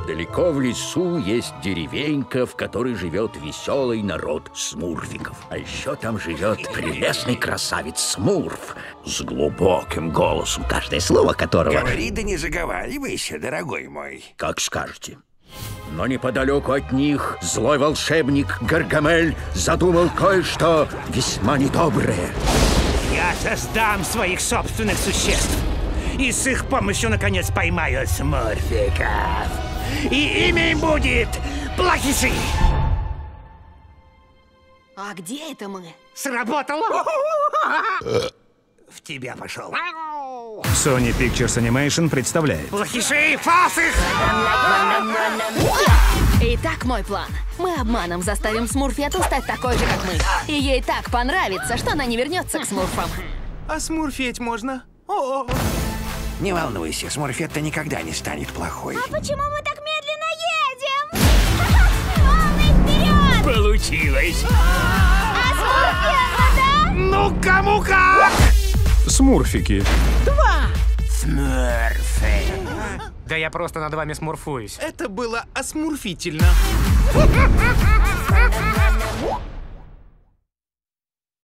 Далеко в лесу есть деревенька, в которой живет веселый народ смурфиков. А еще там живет прелестный красавец Смурф с глубоким голосом, каждое слово которого... Говори, да не заговаривайся, дорогой мой. Как скажете. Но неподалеку от них злой волшебник Гаргамель задумал кое-что весьма недоброе. Я создам своих собственных существ. И с их помощью, наконец, поймаю смурфиков. И имя им будет Плохиши. А где это мы? Сработало? В тебя пошел. Sony Pictures Animation представляет. Плохиши, фасых! Итак, мой план. Мы обманом заставим Смурфету стать такой же, как мы. И ей так понравится, что она не вернется к смурфам. А смурфеть можно? Не волнуйся, Смурфетта никогда не станет плохой. А почему мы так медленно едем? Волны вперед! Получилось! А Смурфетта, да? Ну, кому как! Смурфики. Смурфы. Да я просто над вами смурфуюсь. Это было осмурфительно.